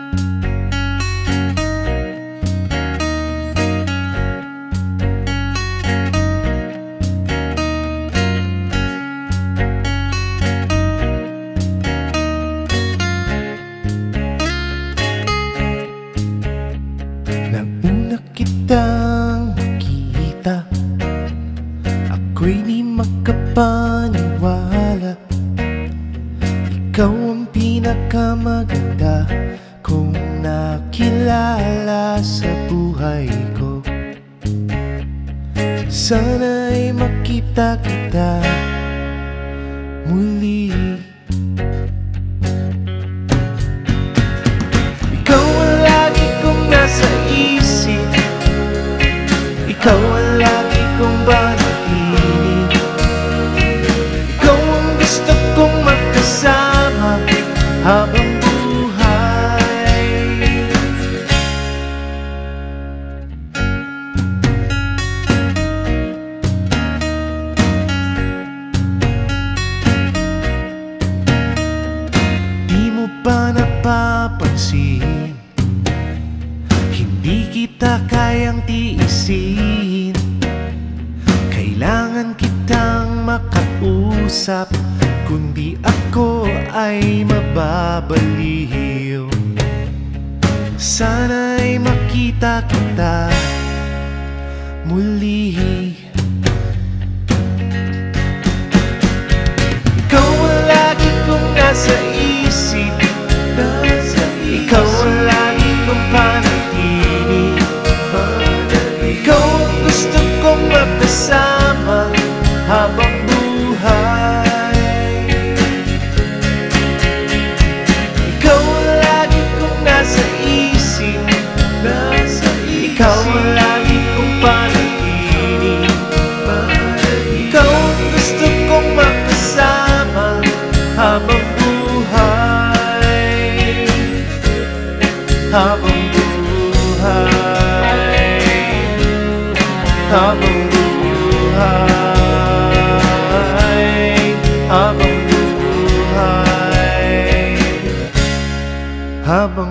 Kitang makita, ako'y di makapaniwala. Ikaw ang pinakamaganda kong nakilala sa buhay ko. Sana'y makita kita muli. Ikaw ang lagi kong nasa isip, ikaw ang lagi kong panaginip. Ikaw ang gusto kong magkasama habang buhay. Di mo ba napapansin, hindi kita kayang tiisin. Kailangan kitang makausap, kundi ako ay mababaliw. Sana'y makita kita muli. Ikaw ang lagi kong nasa isip, ikaw ang lagi kong panaginip. Ikaw ang gusto kong magkasama habang buhay. Ikaw ang lagi kong nasa isip, ikaw ang lagi kong panaginip. Ikaw ang gusto kong magkasama habang buhay. Habang buhay, habang buhay, habang buhay, habang